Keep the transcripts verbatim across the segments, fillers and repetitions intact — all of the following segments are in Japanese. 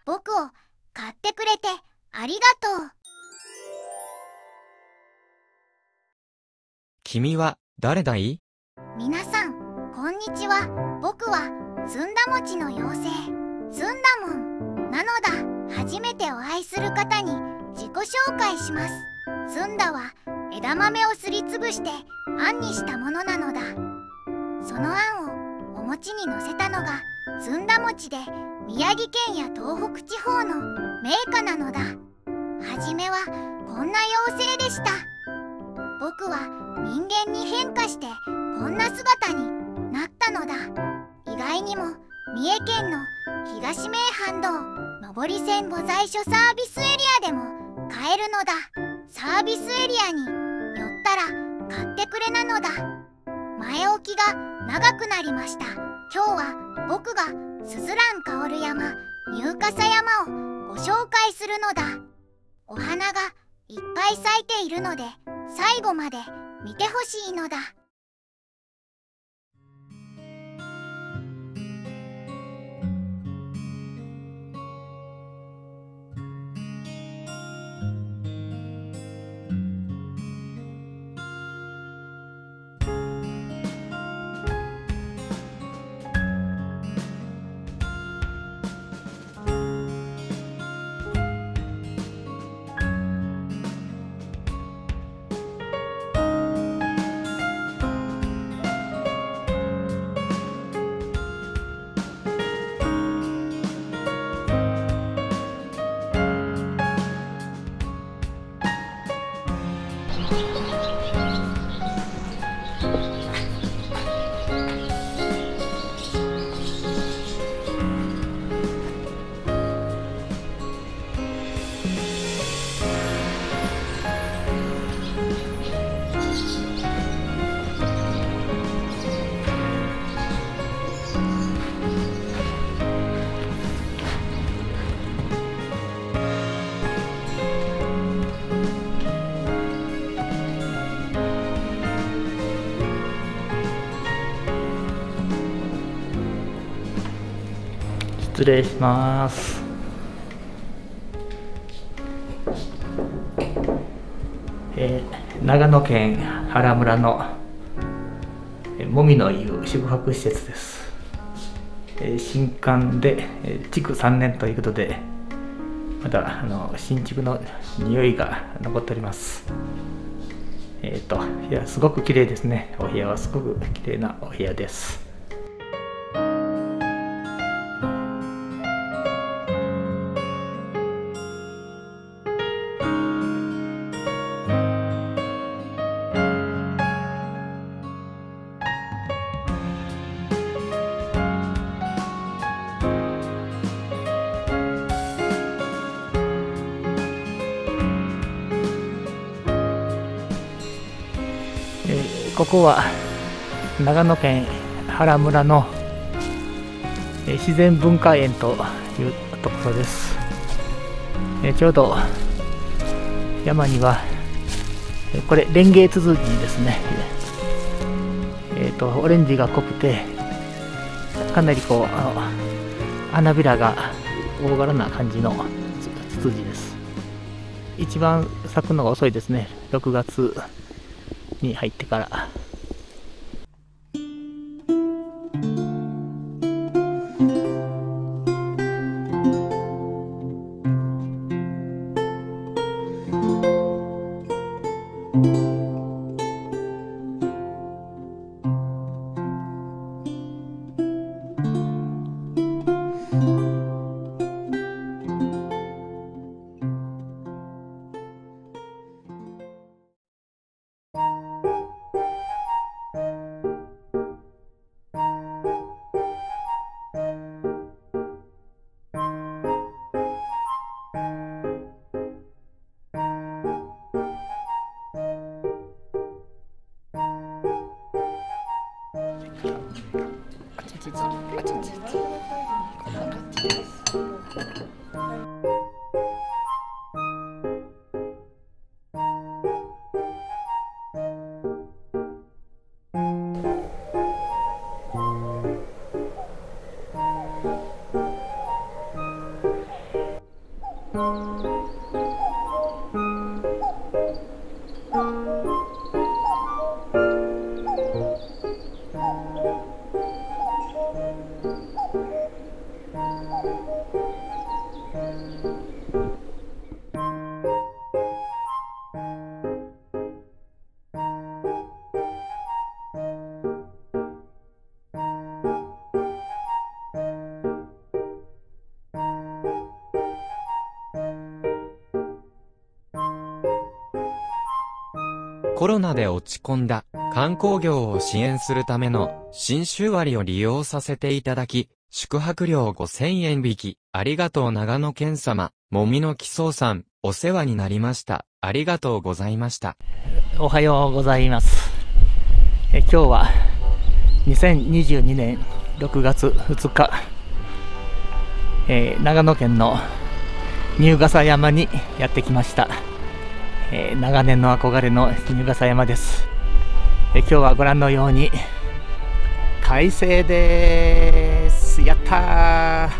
僕を買ってくれてありがとう。 君は誰だい？ 皆さん、こんにちは。僕はずんだ餅の妖精、ずんだもんなのだ。初めてお会いする方に自己紹介します。ずんだは枝豆をすりつぶしてあんにしたものなのだ。そのあんをお餅にのせたのがずんだ餅で、宮城県や東北地方の銘菓なのだ。はじめはこんな妖精でした。僕は人間に変化してこんな姿になったのだ。意外にも三重県の東名阪道上り線御在所サービスエリアでも買えるのだ。サービスエリアに寄ったら買ってくれなのだ。前置きが長くなりました。今日は僕がすずらん香る山、入笠山をご紹介するのだ。お花がいっぱい咲いているので最後まで見てほしいのだ。 失礼します。えー、長野県原村のもみの湯宿泊施設です。えー、新館で、えー、築さんねんということで、まだあの新築の匂いが残っております。えっと、いや、すごく綺麗ですね。お部屋はすごく綺麗なお部屋です。ここは長野県原村の自然文化園というところです。ちょうど山にはこれレンゲツツジですね。えっとオレンジが濃くてかなりこうあの花びらが大柄な感じのツツジです。一番咲くのが遅いですね。ろくがつに入ってから。 コロナで落ち込んだ観光業を支援するための新州割を利用させていただき、宿泊料ごせんえん引き、ありがとう長野県様、もみの木荘さん、お世話になりました。ありがとうございました。 おはようございます。え今日はにせんにじゅうにねんろくがつふつか、えー、長野県の入笠山にやってきました。えー、長年の憧れの入笠山です。えー、今日はご覧のように快晴です。やったー。はい、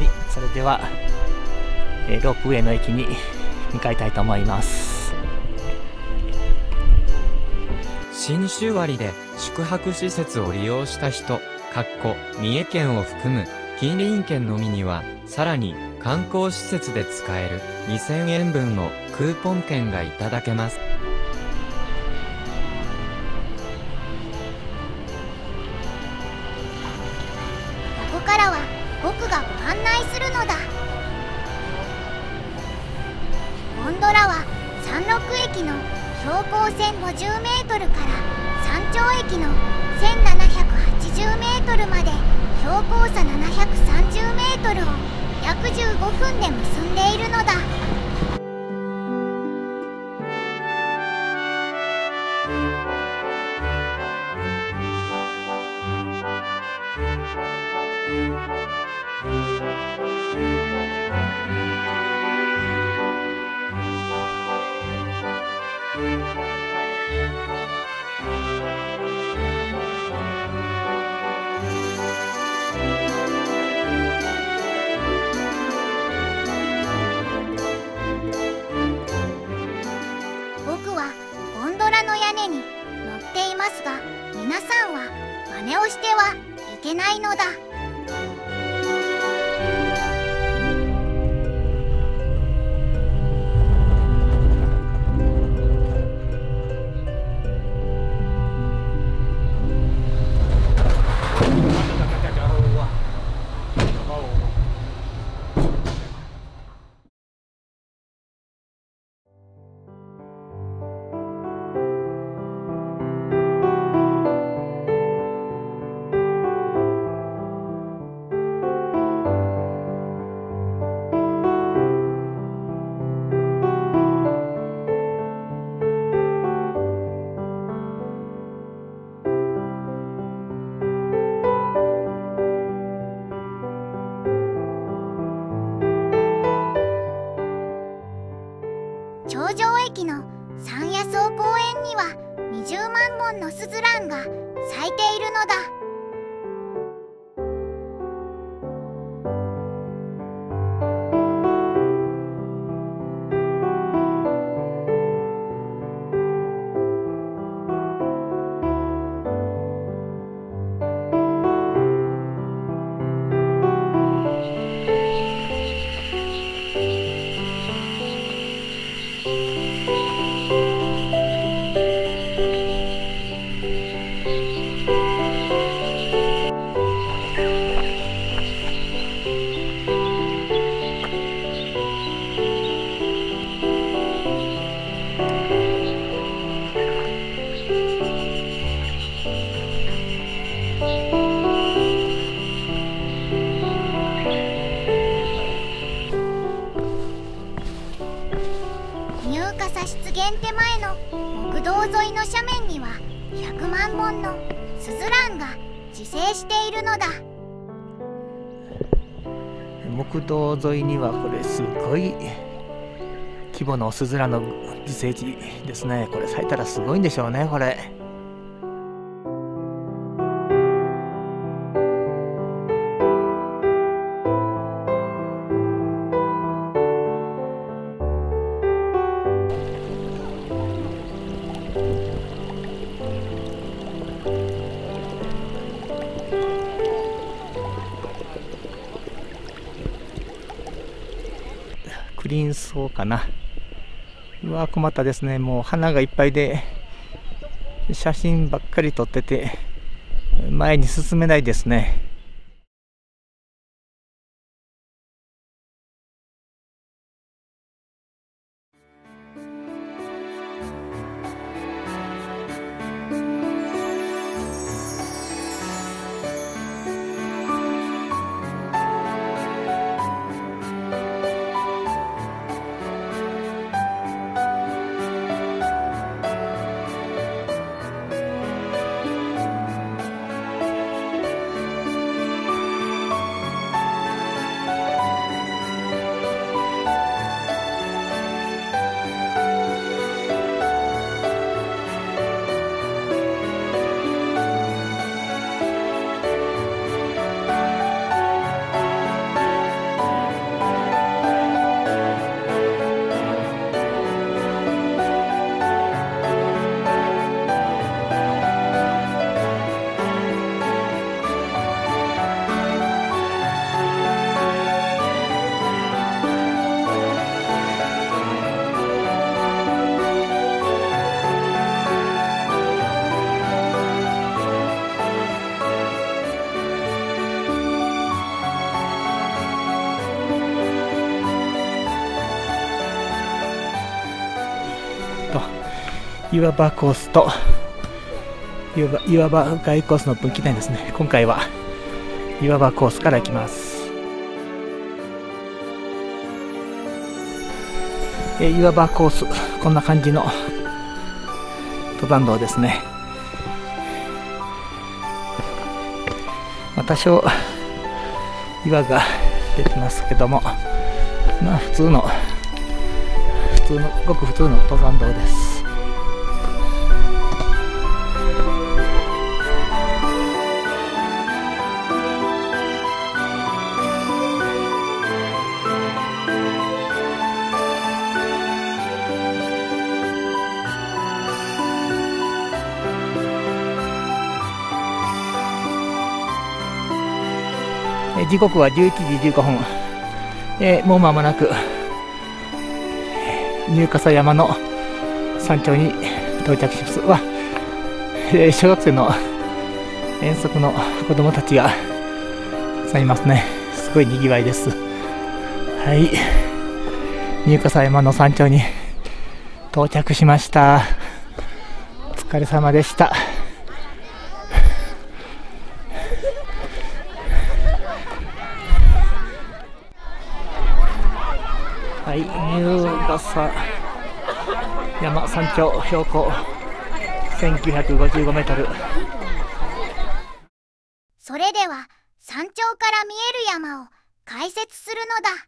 それでは、えー、ロープウェイの駅に向かいたいと思います。 新州割で宿泊施設を利用した人、かっこ三重県を含む近隣県のみには、さらに観光施設で使えるにせんえんぶんのクーポン券がいただけます。 ここからは僕がご案内するのだ。ゴンドラは山麓駅の標高せんごじゅうメートルから山頂駅のせんななひゃくはちじゅうメートルまで標高差ななひゃくさんじゅうメートルを約じゅうごふんで結んでいるのだ。僕はゴンドラの屋根に乗っていますが、皆さんは真似をしてはいけないのだ。頂上駅の山野草公園にはにじゅうまんぼんのスズランが咲いているのだ。入笠湿原手前の木道沿いの斜面にはひゃくまんぼんのスズランが自生しているのだ。 木道沿いにはこれすごい規模のスズランの自生地ですね。これ咲いたらすごいんでしょうね、これ。クリーンソウかな。うわ、困ったですね。もう花がいっぱいで写真ばっかり撮ってて前に進めないですね。 岩場コースと岩場、岩場外コースの分岐点ですね。今回は岩場コースから行きます。え岩場コース、こんな感じの登山道ですね。まあ、多少岩が出てますけども、まあ普通の普通のごく普通の登山道です。時刻はじゅういちじじゅうごふん、えー、もう間もなく入笠山の山頂に到着します。わ、えー、小学生の遠足の子供たちがさいますね。すごいにぎわいです。はい、入笠山の山頂に到着しました。お疲れ様でした。はい、入笠山山頂標高せんきゅうひゃくごじゅうごメートル。 それでは山頂から見える山を解説するのだ。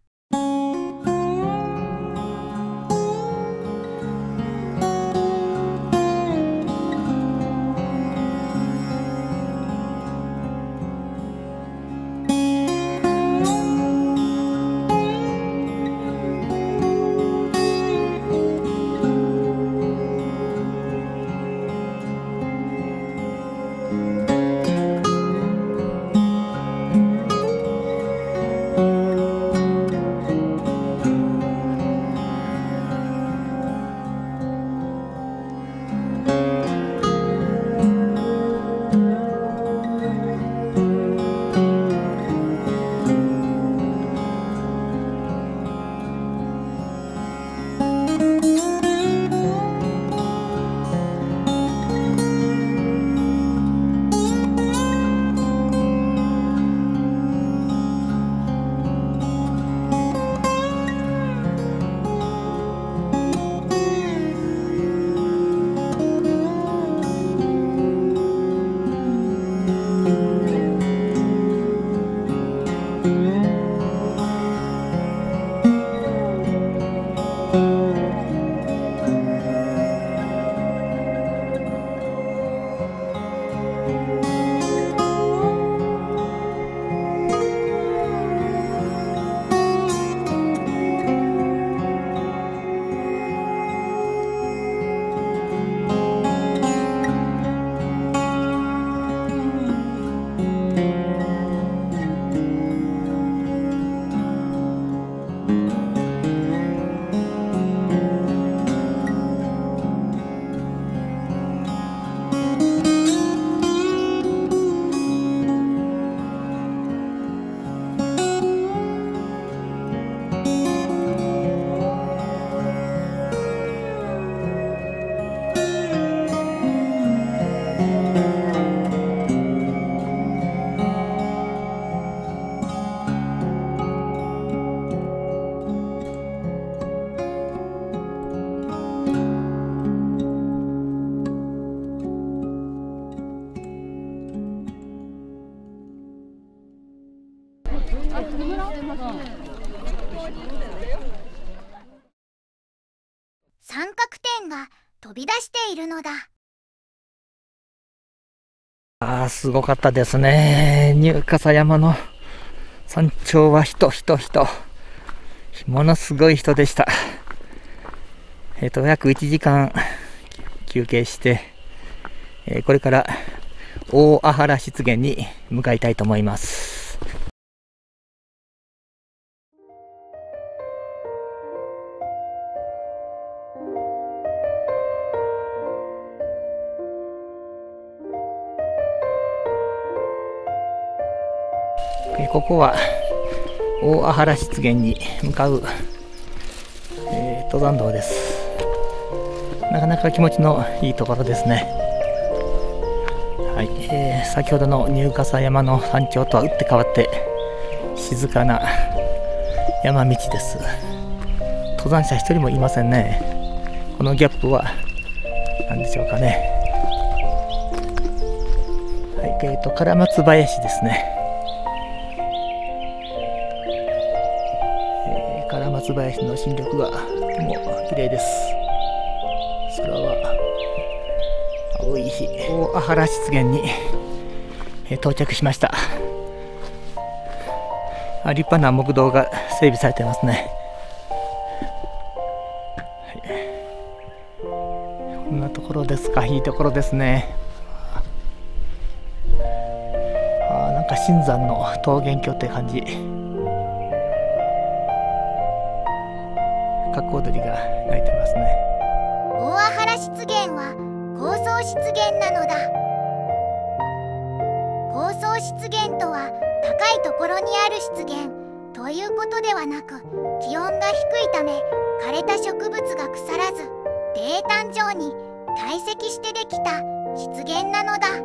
三角点が飛び出しているのだ。 あー、すごかったですね。入笠山の山頂は人人人、ものすごい人でした。えっと約いちじかん休憩して、えー、これから大阿原湿原に向かいたいと思います。ここは大阿原湿原に向かう、えー、登山道です。 なかなか気持ちのいいところですね。はい、えー、先ほどの入笠山の山頂とは打って変わって静かな山道です。登山者一人もいませんね。このギャップは何でしょうかね。はい、えーと唐松林ですね。えー、唐松林の新緑がとても綺麗です。空は青い日、大阿原湿原に、えー、到着しました。あ、立派な木道が整備されてますね。こんなところですか。いいところですね。あ、なんか新山の桃源郷って感じ。格好鳥が鳴いてますね。 大阿原湿原は高層湿原なのだ。高層湿原とは高いところにある湿原ということではなく、気温が低いため枯れた植物が腐らず泥炭状に堆積してできた湿原なのだ。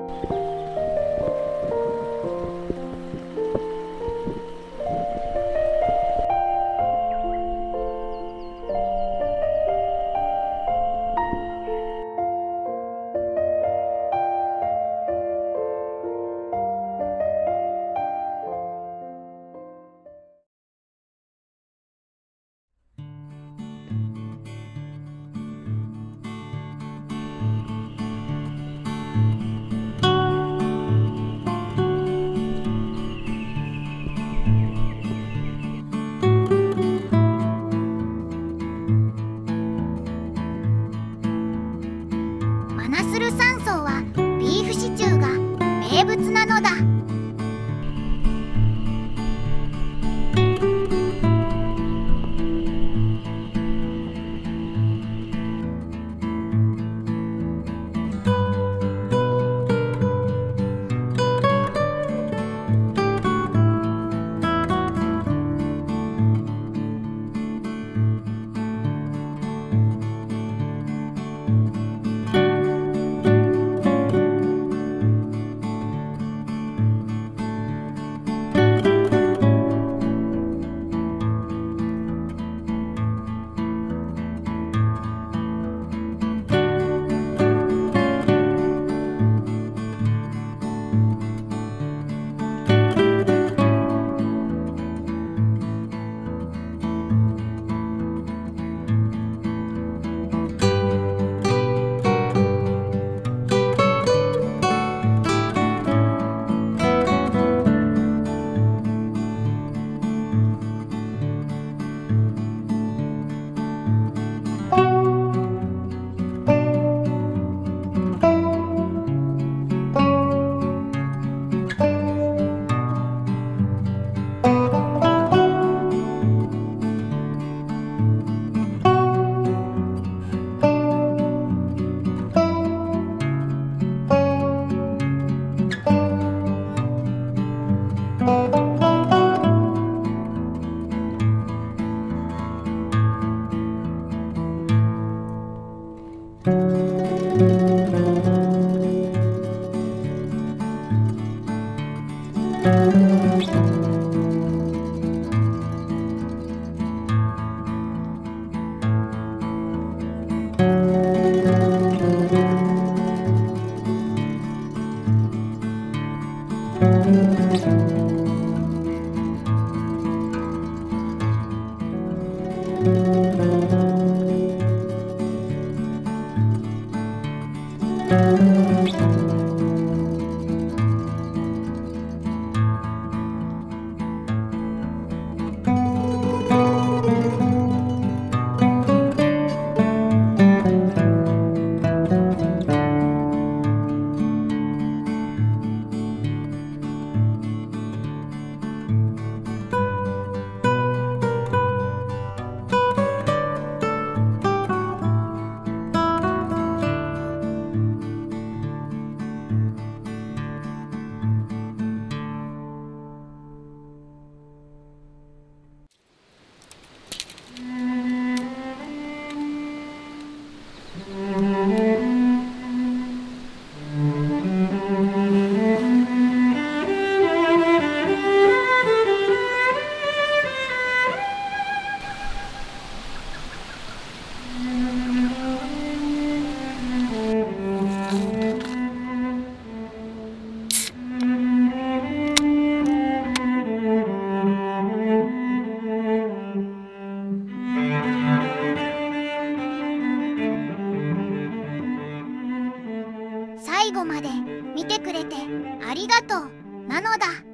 最後まで見てくれてありがとうなのだ。